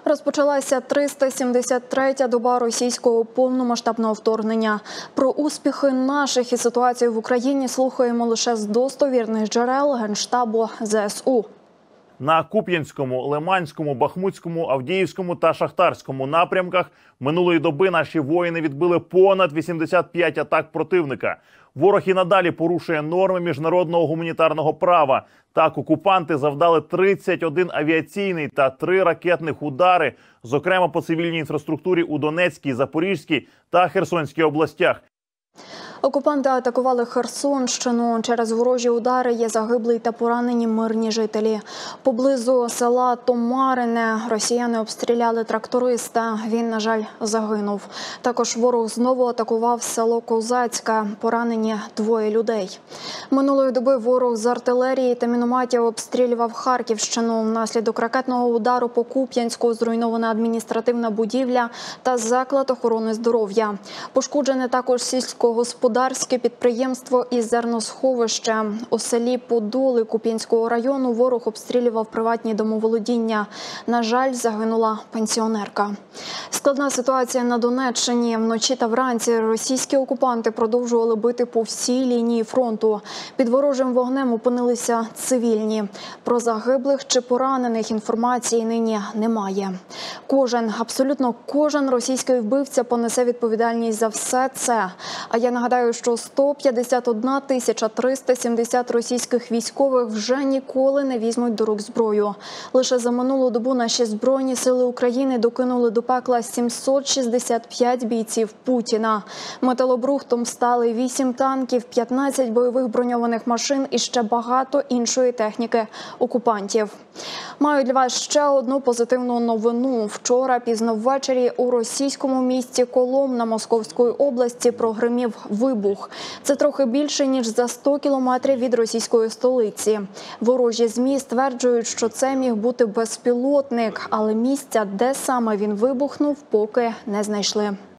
Розпочалася 373-я доба російського повномасштабного вторгнення. Про успіхи наших і ситуацію в Україні слухаємо лише з достовірних джерел Генштабу ЗСУ. На Куп'янському, Лиманському, Бахмутському, Авдіївському та Шахтарському напрямках минулої доби наші воїни відбили понад 85 атак противника. Ворог і надалі порушує норми міжнародного гуманітарного права. Так, окупанти завдали 31 авіаційний та 3 ракетних удари, зокрема по цивільній інфраструктурі у Донецькій, Запорізькій та Херсонській областях. Окупанти атакували Херсонщину. Через ворожі удари є загиблі та поранені мирні жителі. Поблизу села Томарине росіяни обстріляли тракториста. Він, на жаль, загинув. Також ворог знову атакував село Козацьке. Поранені 2 людей. Минулої доби ворог з артилерії та мінометів обстрілював Харківщину. Внаслідок ракетного удару по Куп'янську зруйнована адміністративна будівля та заклад охорони здоров'я. Пошкоджене також сільськогосподарське підприємство і зерносховище. У селі Подоли Куп'янського району ворог обстрілював приватні домоволодіння. На жаль, загинула пенсіонерка. Складна ситуація на Донеччині. Вночі та вранці російські окупанти продовжували бити по всій лінії фронту. Під ворожим вогнем опинилися цивільні. Про загиблих чи поранених інформації нині немає. Абсолютно кожен російський вбивця понесе відповідальність за все це. А я нагадаю, що 151 370 російських військових вже ніколи не візьмуть до рук зброю. Лише за минулу добу наші Збройні сили України докинули до пекла 765 бійців Путіна. Металобрухтом стали 8 танків, 15 бойових броньованих машин і ще багато іншої техніки окупантів. Маю для вас ще одну позитивну новину. Вчора пізно ввечері у російському місті Коломна Московської області прогримів вибух. Це трохи більше, ніж за 100 кілометрів від російської столиці. Ворожі ЗМІ стверджують, що це міг бути безпілотник, але місця, де саме він вибухнув, поки не знайшли.